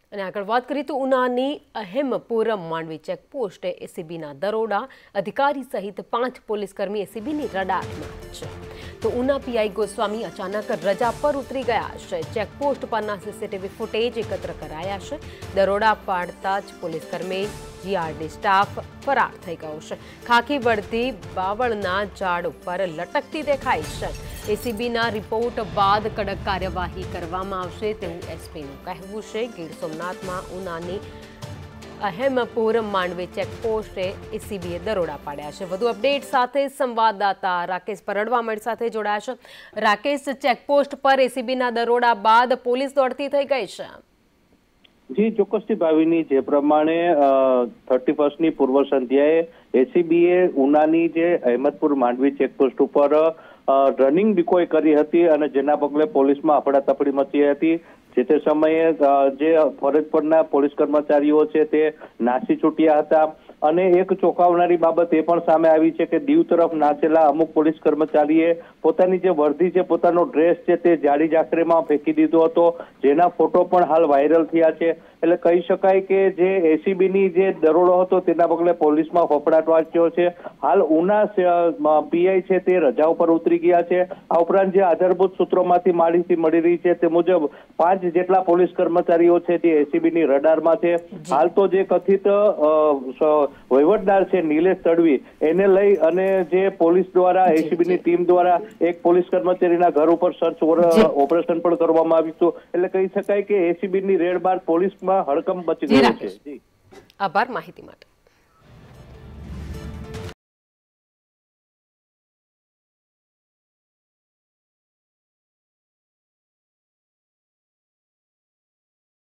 અને આગળ વાત કરીએ તો ઉનાની અહેમપુરમ માંડવી ચેકપોસ્ટે એસીબીના દરોડા અધિકારી સહિત 5 પોલીસકર્મી એસીબીની રડારમાં છે તો ઉના પીઆઈ ગોસ્વામી અચાનક રજા પર ઉતરી ગયા છે। ચેકપોસ્ટ પરના સીસીટીવી ફૂટેજ એકત્ર કરાયા છે। દરોડા પાડતા જ પોલીસકર્મી જીઆરડી સ્ટાફ ફરાર થઈ ગયો છે। ખાકી વર્દી બાવળના ઝાડ ઉપર લટકતી દેખાઈ છે। એસીબીના રિપોર્ટ બાદ કડક કાર્યવાહી કરવામાં આવશે તેવું એસપીનું કહેવું છે। ગીર સોમનાથમાં ઉનાની અહેમપુરમ માંડવી ચેકપોસ્ટે એસીબીએ દરોડા પાડ્યા છે। વધુ અપડેટ સાથે સંવાદદાતા રાકેશ પરડવા અમારી સાથે જોડાયા છે। રાકેશ, ચેકપોસ્ટ પર એસીબીના દરોડા બાદ પોલીસ દોડતી થઈ ગઈ છે। જી ચોક્કસથી ભાવિની જે પ્રમાણે 31મી પૂર્વ સંધ્યાએ એસીબીએ ઉનાની જે અહેમદપુર માંડવી ચેકપોસ્ટ ઉપર રનિંગ ડિકોય કરી હતી અને જેના પગલે પોલીસમાં અફડાતફડી મચી હતી। જે તે સમયે જે ફરજ પરના પોલીસ કર્મચારીઓ છે તે નાસી છૂટ્યા હતા અને એક ચોંકાવનારી બાબત એ પણ સામે આવી છે કે દીવ તરફ નાસેલા અમુક પોલીસ કર્મચારીએ પોતાની જે વર્દી છે, પોતાનો ડ્રેસ છે તે જાડી જાખરેમાં ફેંકી દીધો હતો, જેના ફોટો પણ હાલ વાયરલ થયા છે। એટલે કહી શકાય કે જે એસીબીની જે દરોડો હતો તેના પગલે પોલીસમાં ફફડાટ વાંચ્યો છે। હાલ ઉના પીઆઈ છે તે રજા ઉપર ઉતરી ગયા છે। આ ઉપરાંત જે આધારભૂત સૂત્રોમાંથી માહિતી મળી રહી છે તે મુજબ 5 જેટલા પોલીસ કર્મચારીઓ છે તે એસીબીની રડારમાં છે। હાલ તો જે કથિત વહીવટદાર છે નિલેશ તડવી એને લઈ અને જે પોલીસ દ્વારા એસીબીની ટીમ દ્વારા એક પોલીસ કર્મચારીના ઘર ઉપર સર્ચ ઓપરેશન પણ કરવામાં આવ્યું હતું। એટલે કહી શકાય કે એસીબીની રેડ બાદ પોલીસમાં હડકંપ મચી ગયો છે। આભાર માહિતી માટે।